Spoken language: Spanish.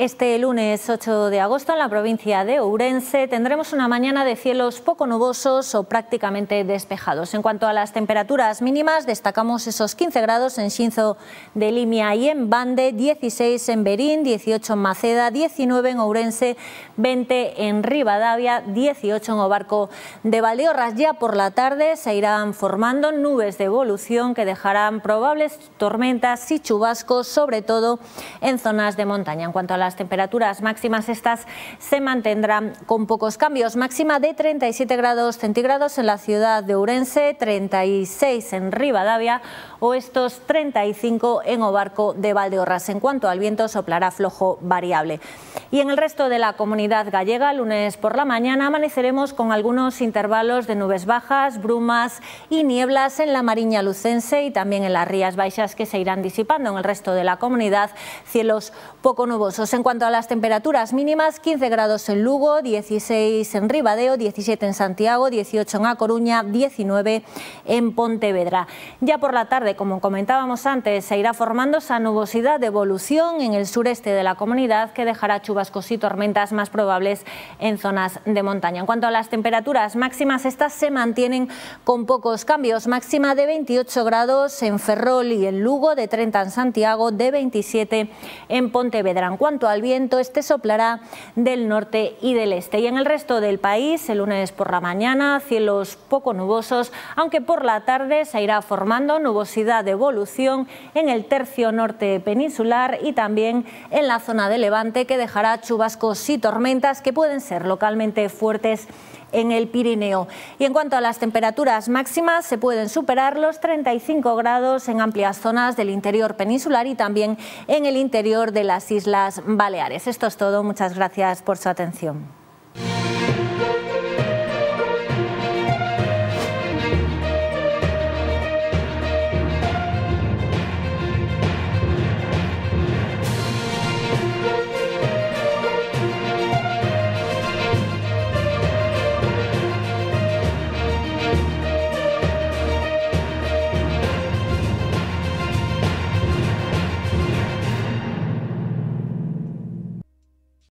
Este lunes 8 de agosto en la provincia de Ourense tendremos una mañana de cielos poco nubosos o prácticamente despejados. En cuanto a las temperaturas mínimas, destacamos esos 15 grados en Xinzo de Limia y en Bande, 16 en Berín, 18 en Maceda, 19 en Ourense, 20 en Ribadavia, 18 en Obarco de Valdeorras. Ya por la tarde se irán formando nubes de evolución que dejarán probables tormentas y chubascos, sobre todo en zonas de montaña. En cuanto a las temperaturas máximas, estas se mantendrán con pocos cambios. Máxima de 37 grados centígrados en la ciudad de Ourense, 36 en Ribadavia o estos 35 en Obarco de Valdeorras. En cuanto al viento, soplará flojo variable. Y en el resto de la comunidad gallega, lunes por la mañana, amaneceremos con algunos intervalos de nubes bajas, brumas y nieblas en la Mariña lucense y también en las Rías Baixas, que se irán disipando. En el resto de la comunidad, cielos poco nubosos. En cuanto a las temperaturas mínimas, 15 grados en Lugo, 16 en Ribadeo, 17 en Santiago, 18 en A Coruña, 19 en Pontevedra. Ya por la tarde, como comentábamos antes, se irá formando esa nubosidad de evolución en el sureste de la comunidad que dejará chubascos y tormentas más probables en zonas de montaña. En cuanto a las temperaturas máximas, estas se mantienen con pocos cambios. Máxima de 28 grados en Ferrol y en Lugo, de 30 en Santiago, de 27 en Pontevedra. En cuanto al viento, este soplará del norte y del este. Y en el resto del país, el lunes por la mañana, cielos poco nubosos, aunque por la tarde se irá formando nubosidad de evolución en el tercio norte peninsular y también en la zona de Levante, que dejará chubascos y tormentas que pueden ser localmente fuertes en el Pirineo. Y en cuanto a las temperaturas máximas, se pueden superar los 35 grados en amplias zonas del interior peninsular y también en el interior de las Islas Baleares. Esto es todo. Muchas gracias por su atención.